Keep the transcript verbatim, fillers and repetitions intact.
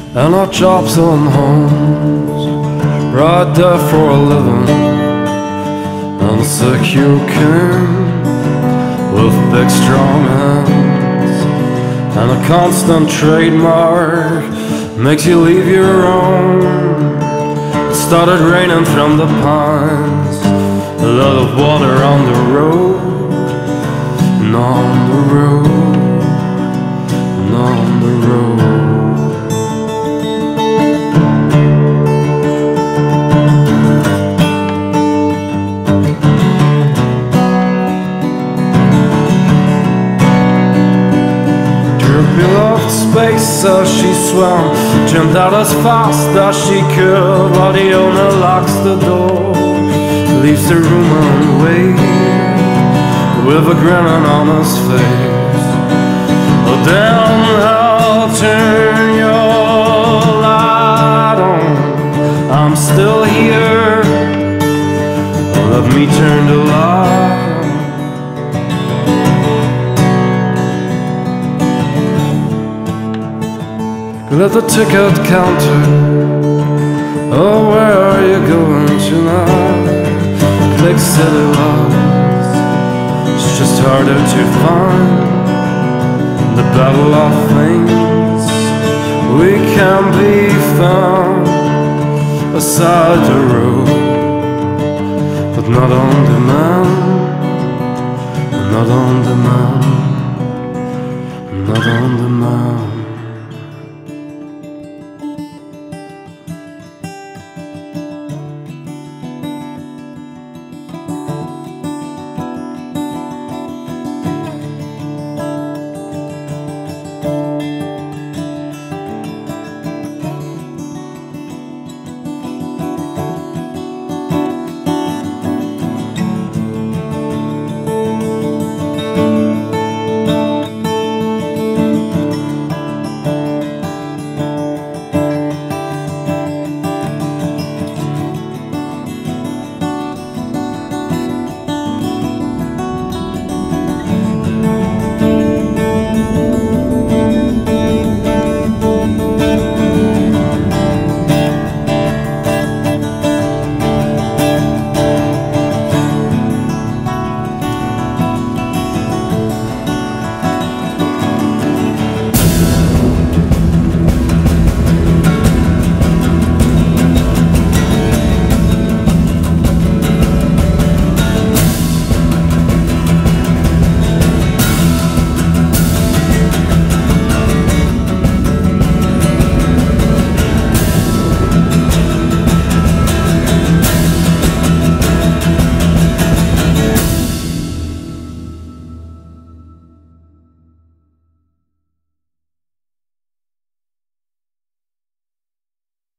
and our jobs and homes, right there for a living, and a secure king with big strong hands, and a constant trademark makes you leave your own. It started raining from the pines, a lot of water on the road, and on the road, and on the road. Beloved space as she swam, jumped out as fast as she could, while the owner locks the door, leaves the room and waits with a grin on his face. Oh damn, I'll turn your light on, I'm still here, let me turn the light. At the ticket counter, oh, where are you going tonight? Big city lights, it's just harder to find the battle of things we can be found aside the road, but not on demand, not on demand, not on demand.